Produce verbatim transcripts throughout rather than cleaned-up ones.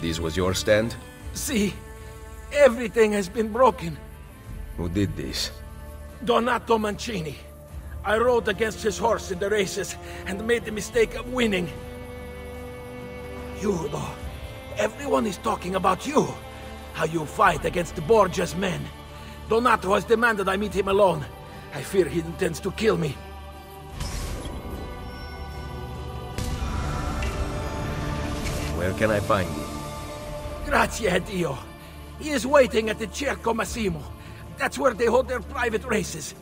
This was your stand? See, everything has been broken. Who did this? Donato Mancini. I rode against his horse in the races and made the mistake of winning. You, though. Everyone is talking about you. How you fight against the Borgia's men. Donato has demanded I meet him alone. I fear he intends to kill me. Where can I find him? Grazie a Dio. He is waiting at the Circo Massimo. That's where they hold their private races.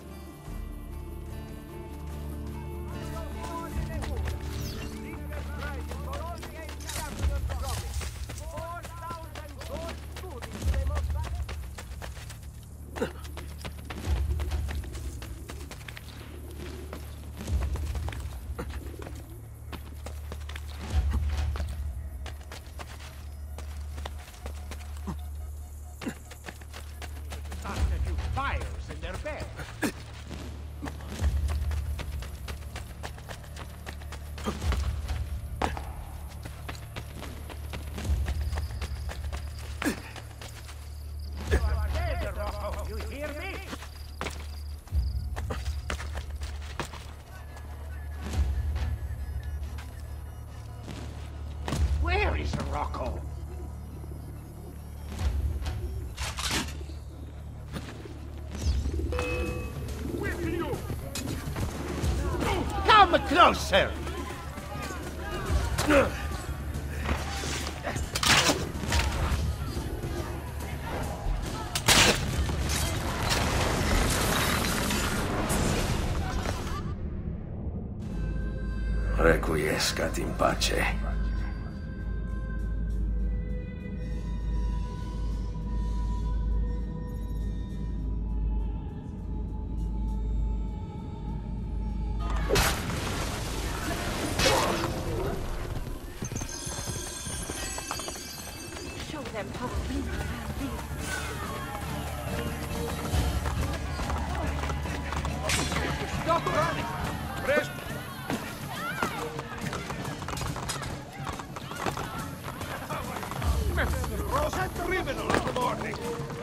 Where is Rocco? Come closer! Requiescat in pace. Show them how we live. Stop running! Presto! Rosa driven all the morning.